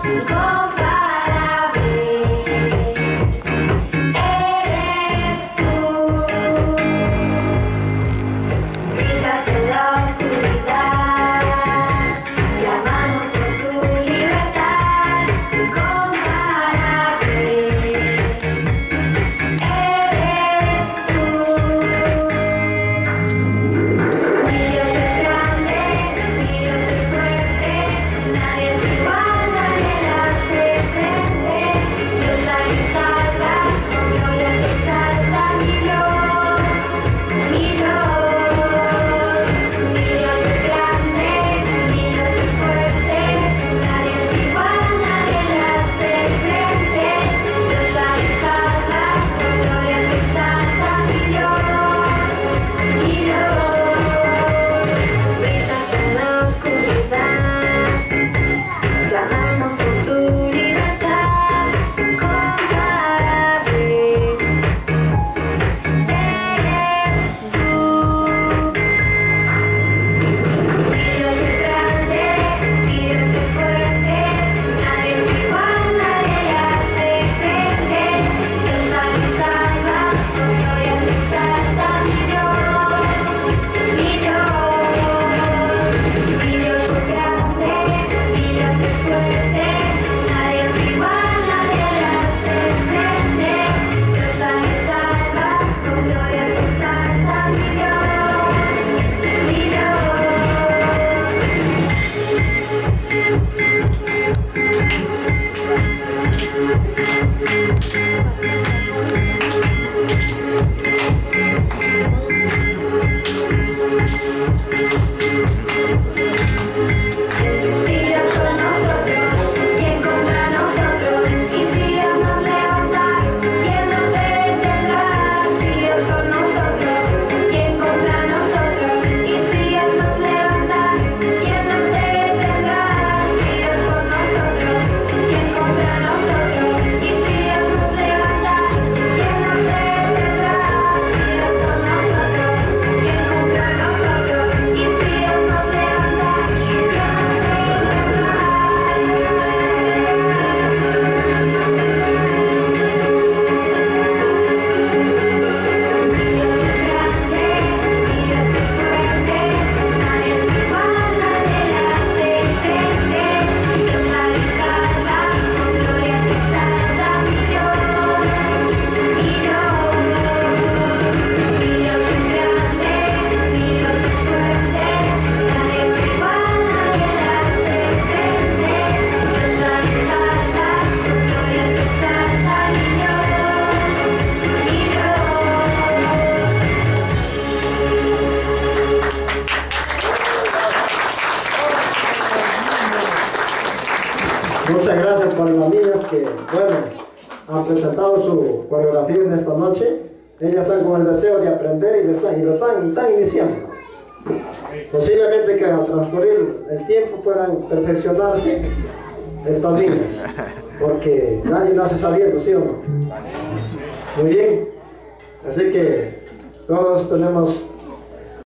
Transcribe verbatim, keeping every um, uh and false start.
Muchas gracias por las niñas que, bueno, han presentado su coreografía en esta noche. Ellas están con el deseo de aprender y lo están, y lo están, y están iniciando. Posiblemente que al transcurrir el tiempo puedan perfeccionarse estas niñas, porque nadie nace sabiendo, ¿sí o no? Muy bien, así que todos tenemos